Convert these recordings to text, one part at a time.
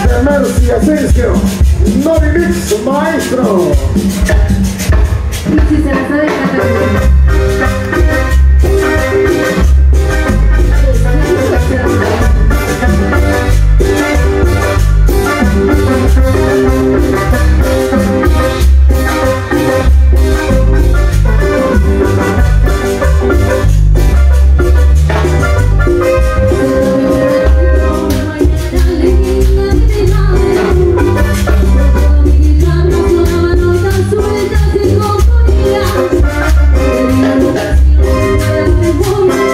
de Mercy Asensio, Novi Mix, maestro. Y si se la sabe cantar. Suelta sin compañía,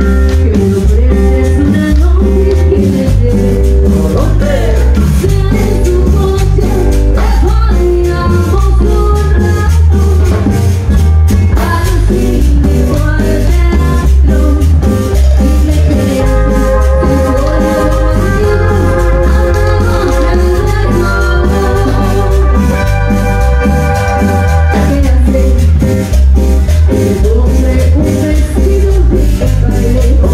Que me ofreces una noche que me lleve por donde sea en tu coche. Podríamos un rato al cine o al teatro y me quedas si solo contigo andamos en el ¿qué hacer? Me pondré un vestido de baile.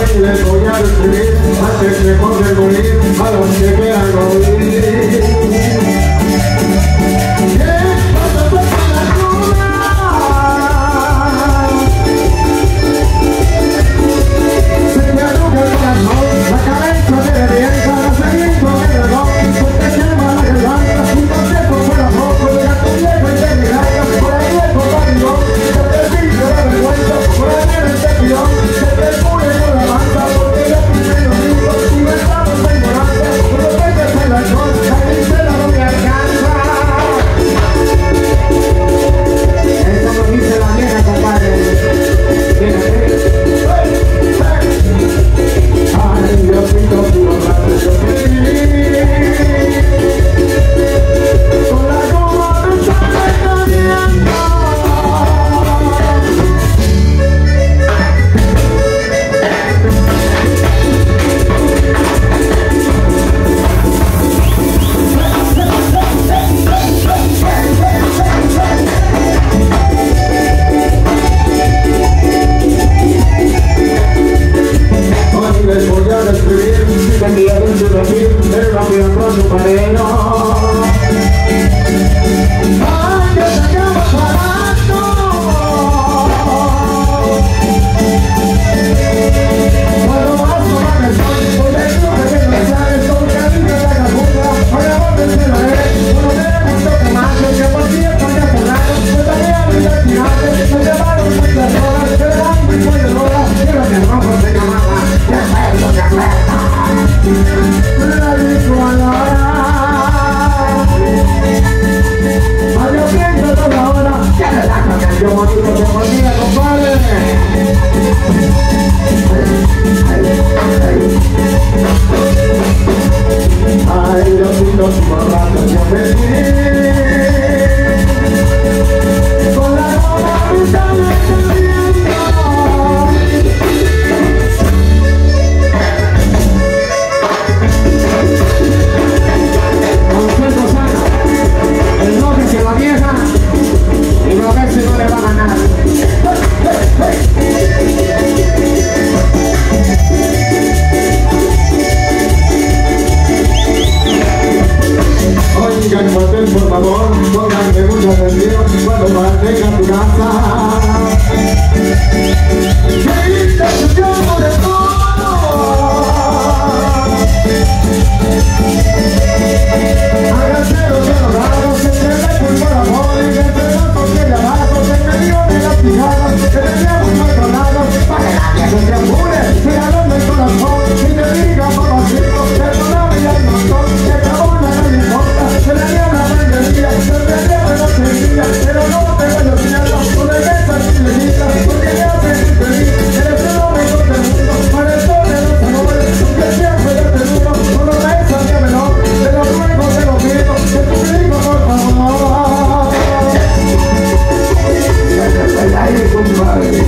Hoy les voy a describir antes mejor de morir a los que quieran oír. Por favor, pónganme mucha atención cuando mantengan tu casa. ¡Grita su llamo de todo! Háganse los enojados, que se den por amor y que entre nosotros que llamados en medio de las pijadas que teníamos controlados para que nadie se te apure, regalando el corazón y te diga papacito, perdóname ya el montón, que acabó no me importa, se le dio una bandería, se le dio una sencilla, pero no te voy a olvidarlo, no le ves a ti lejita, porque me hace muy feliz, eres el hombre mejor del mundo, para el sol de los amores, aunque siempre yo te duro, no lo ves a mi menor, te lo ruego, te lo pido, que tu hijo por favor. Ahí, compadre.